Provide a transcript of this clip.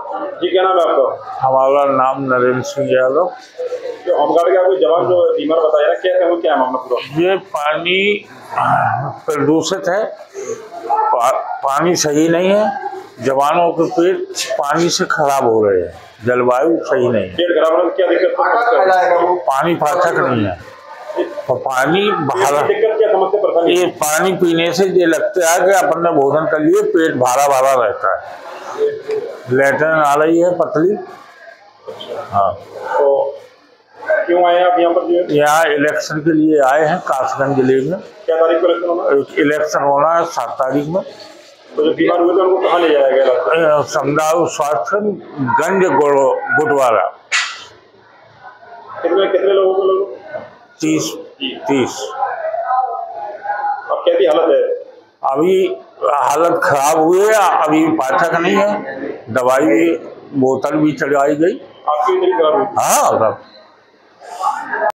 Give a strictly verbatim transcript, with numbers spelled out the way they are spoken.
जी, क्या नाम है आपका? हमारा नाम नरेंद्र सिंह यादव। जो होमगार्ड का कोई जवान जो बीमार बताया ना, क्या है वो, क्या है मामला पूरा? ये पानी प्रदूषित है, पा, पानी सही नहीं है, जवानों के पेट पानी से खराब हो रहे हैं, जलवायु सही नहीं है, पेट खराब होने की क्या दिक्कत? पानी पाचक नहीं है, तो पानी भारा, दिक्कत क्या समस्या परेशानी? ये पानी पीने से ये लगता है कि अपन ने भोजन कर लिए, पेट भारा भारा रहता है, लेटरिन आ रही है पतली। हाँ, तो क्यों आए आप यहाँ पर? यहाँ इलेक्शन के लिए आए हैं कासगंज जिले में। क्या तारीख को इलेक्शन होना? इलेक्शन होना है सात तारीख में। तो जो बीमार हुए थे उनको कहाँ ले जाया गया? समदाऊ स्वास्थ्य गंज गुटवारा। कितने कितने लोगों को लोग? तीस तीस। अब कैसी हालत है? अभी हालत खराब हुई है, अभी पाचक नहीं है, दवाई बोतल भी चढ़ाई गई। आपकी भी खराब हुई? हाँ।